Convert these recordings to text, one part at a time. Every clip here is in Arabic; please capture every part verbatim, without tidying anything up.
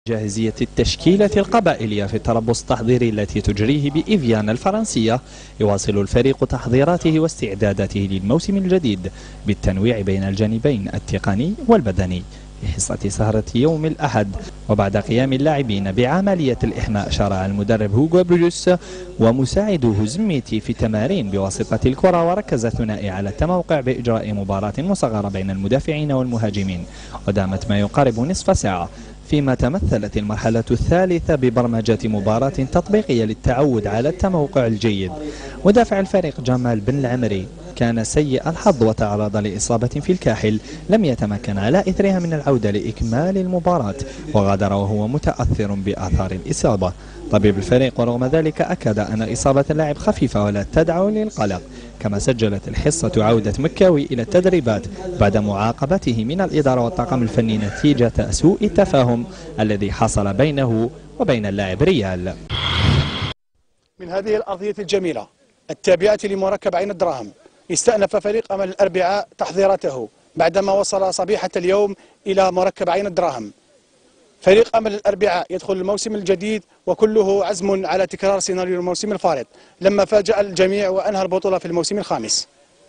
جاهزية التشكيلة القبائلية في التربص التحضيري التي تجريه بإيفيان الفرنسية، يواصل الفريق تحضيراته واستعداداته للموسم الجديد بالتنويع بين الجانبين التقني والبدني. في حصة سهرة يوم الأحد وبعد قيام اللاعبين بعملية الإحماء، شرع المدرب هوغو بروس ومساعده زميتي في التمارين بواسطة الكرة، وركز الثنائي على التموقع بإجراء مباراة مصغرة بين المدافعين والمهاجمين، ودامت ما يقارب نصف ساعة، فيما تمثلت المرحلة الثالثة ببرمجة مباراة تطبيقية للتعود على التموقع الجيد. مدافع الفريق جمال بن العمري كان سيء الحظ وتعرض لإصابة في الكاحل، لم يتمكن على إثرها من العودة لإكمال المباراة، وغادر وهو متأثر بآثار الإصابة. طبيب الفريق ورغم ذلك أكد أن إصابة اللاعب خفيفة ولا تدعو للقلق. كما سجلت الحصة عودة مكاوي إلى التدريبات بعد معاقبته من الإدارة والطاقم الفني نتيجة سوء التفاهم الذي حصل بينه وبين اللاعب ريال. من هذه الأرضية الجميلة التابعة لمركب عين الدراهم، استأنف فريق أمل الأربعاء تحضيراته بعدما وصل صبيحة اليوم إلى مركب عين الدراهم. فريق أمل الأربعاء يدخل الموسم الجديد وكله عزم على تكرار سيناريو الموسم الفارط لما فاجأ الجميع وأنهى البطولة في الموسم الخامس.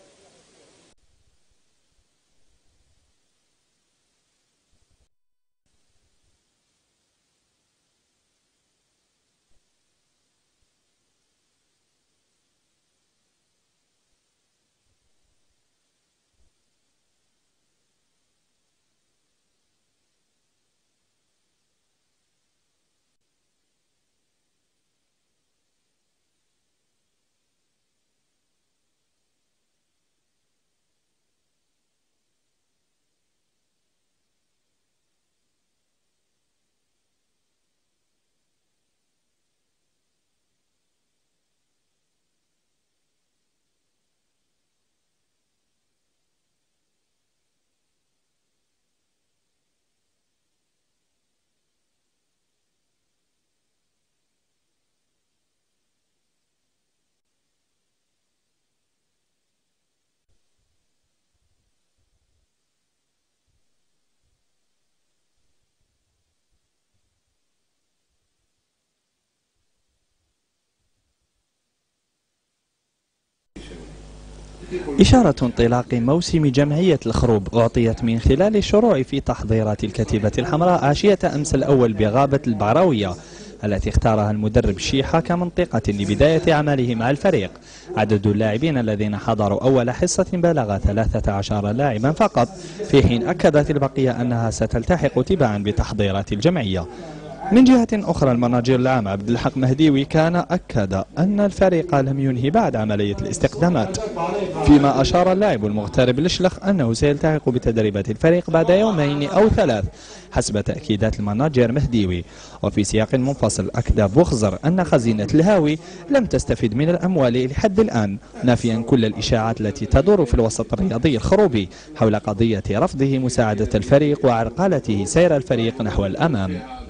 إشارة انطلاق موسم جمعية الخروب أعطيت من خلال الشروع في تحضيرات الكتيبة الحمراء عشية أمس الأول بغابة البعراوية التي اختارها المدرب شيحة كمنطقة لبداية عمله مع الفريق. عدد اللاعبين الذين حضروا أول حصة بلغ ثلاثة عشر لاعبا فقط، في حين أكدت البقية أنها ستلتحق تباعا بتحضيرات الجمعية. من جهة أخرى، المناجر العام عبد الحق مهديوي كان أكد أن الفريق لم ينهي بعد عملية الاستخدامات، فيما أشار اللاعب المغترب لشلخ أنه سيلتحق بتدريبات الفريق بعد يومين أو ثلاث حسب تأكيدات المناجر مهديوي. وفي سياق منفصل، أكد بوخزر أن خزينة الهاوي لم تستفيد من الأموال لحد الآن، نافيا كل الإشاعات التي تدور في الوسط الرياضي الخروبي حول قضية رفضه مساعدة الفريق وعرقلته سير الفريق نحو الأمام.